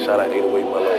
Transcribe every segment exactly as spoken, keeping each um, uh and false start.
Shout out eight oh eight Mellow.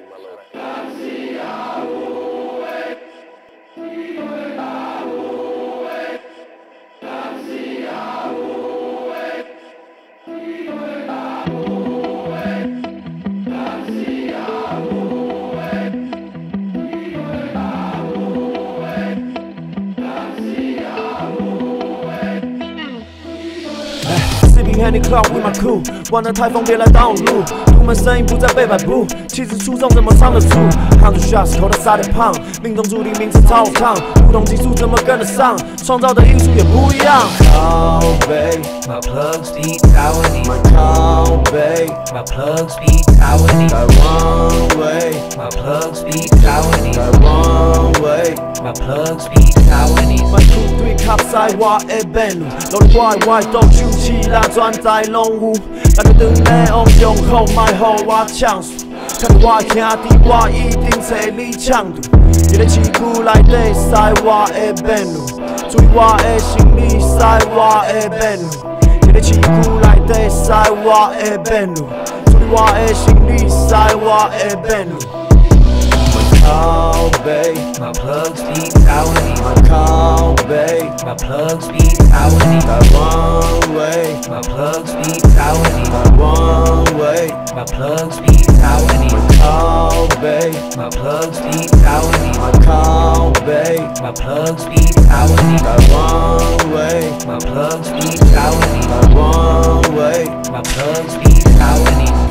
Hand cloud with my crew， 玩的太疯，别来挡路。独门声音不再被摆布，气质出众怎么藏得住？扛住 shots 口袋撒点胖，命中注定名字超烫，不同技术怎么跟得上？创造的艺术也不一样。靠背 ，My plugs be Taiwanese。 靠背 ，My plugs be Taiwanese。 在 one way，My plugs be Taiwanese。 在 one way，My plugs be Taiwanese。 My two three 卡塞瓦的边路，路里歪歪都举起来转在龙湖，感觉长的往胸口卖好我抢数，看到我兄弟我一定找你抢渡，一个市区内底塞我的边路，注意我的行李塞我的边路，一个市区内底塞我的边路，注意我的行李塞我的边路。靠背 ，My plugs be Taiwanese。 靠背 ，My plugs be Taiwanese。 在 one way，My plugs be Taiwanese。 在 one way，My plugs be Taiwanese。 靠背 ，My plugs be Taiwanese。 靠背 ，My plugs be Taiwanese。 在 one way，My plugs be Taiwanese。 在 one way，My plugs be Taiwanese。